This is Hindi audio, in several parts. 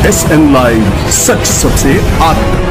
SN लाइव, सच सबसे आगे।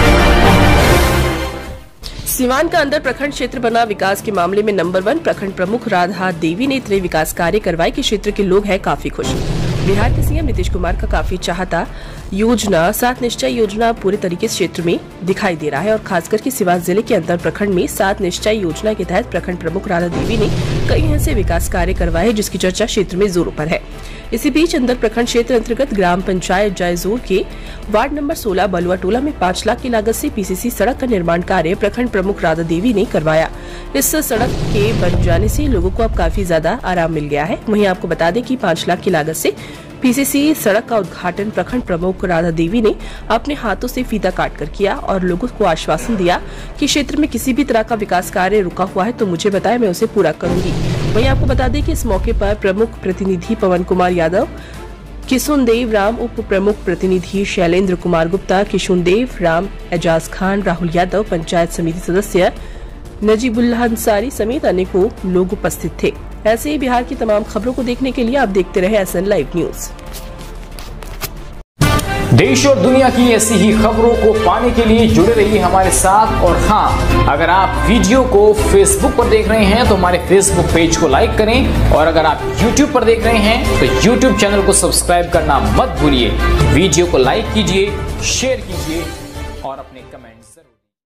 सीवान का अंदर प्रखंड क्षेत्र बना विकास के मामले में नंबर 1 प्रखंड प्रमुख राधा देवी ने इतने विकास कार्य करवाए कि क्षेत्र के लोग हैं काफी खुश। बिहार के सीएम नीतीश कुमार का काफी चाहता योजना 7 निश्चय योजना पूरे तरीके से क्षेत्र में दिखाई दे रहा है और खासकर कि सिवान जिले के अंदर प्रखंड में 7 निश्चय योजना के तहत प्रखंड प्रमुख राधा देवी ने कई ऐसे विकास कार्य करवाए जिसकी चर्चा क्षेत्र में जोरों पर है। इसी बीच अंदर प्रखंड क्षेत्र अंतर्गत ग्राम पंचायत जयजोर के वार्ड नंबर 16 बलुआ टोला में 5 लाख की लागत से पीसीसी सड़क का निर्माण कार्य प्रखंड प्रमुख राधा देवी ने करवाया। इस सड़क के बन जाने से लोगों को अब काफी ज्यादा आराम मिल गया है। वहीं आपको बता दें कि 5 लाख की लागत से पीसीसी सड़क का उद्घाटन प्रखंड प्रमुख राधा देवी ने अपने हाथों से फीता काट कर किया और लोगों को आश्वासन दिया कि क्षेत्र में किसी भी तरह का विकास कार्य रुका हुआ है तो मुझे बताएं, मैं उसे पूरा करूंगी। वहीं आपको बता दें कि इस मौके पर प्रमुख प्रतिनिधि पवन कुमार यादव, किशुनदेव राम, उप प्रमुख प्रतिनिधि शैलेंद्र कुमार गुप्ता, किशुनदेव राम, एजाज खान, राहुल यादव, पंचायत समिति सदस्य नजीबुल्लाह अंसारी समेत अनेकों लोग उपस्थित थे। ऐसे ही बिहार की तमाम खबरों को देखने के लिए आप देखते रहे SN लाइव न्यूज। देश और दुनिया की ऐसी ही खबरों को पाने के लिए जुड़े रहिए हमारे साथ। और हाँ, अगर आप वीडियो को फेसबुक पर देख रहे हैं तो हमारे फेसबुक पेज को लाइक करें और अगर आप यूट्यूब पर देख रहे हैं तो यूट्यूब चैनल को सब्सक्राइब करना मत भूलिए। वीडियो को लाइक कीजिए, शेयर कीजिए और अपने कमेंट